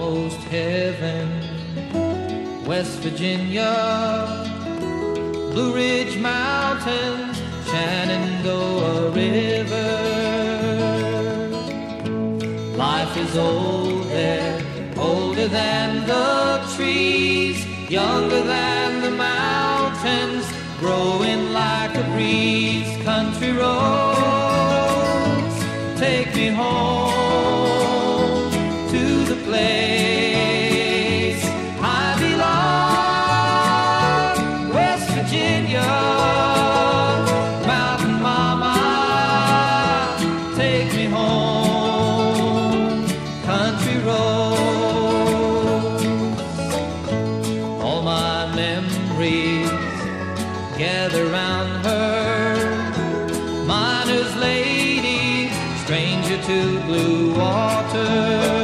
almost heaven. West Virginia, Blue Ridge Mountains, Shenandoah River. Life is old there, older than the trees, younger than the mountains, growing like a breeze. Country roads, take me home to the place I belong. West Virginia, mountain mama, take me home. Country roads, all my memories gather round her. Miner's lady, stranger to blue water.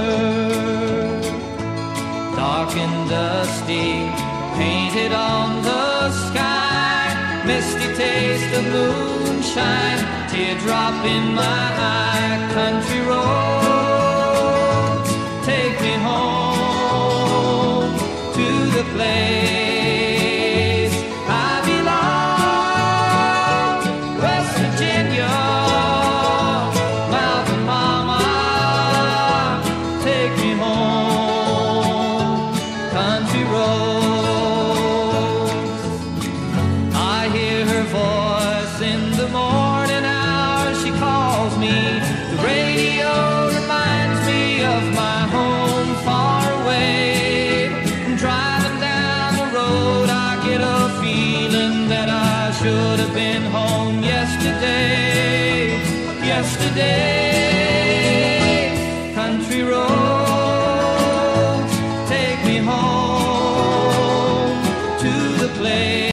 Dark and dusty, painted on the sky. Misty taste of moonshine, teardrop in my eye. Country roads, take me home to the place I belong. West Virginia, mountain mama, take me home. Country roads, I hear her voice in the morning hours. She calls me. The radio reminds me of my home far away. Driving down the road, I get a feeling that I should have been home yesterday. Yesterday, country roads, take me home to the place.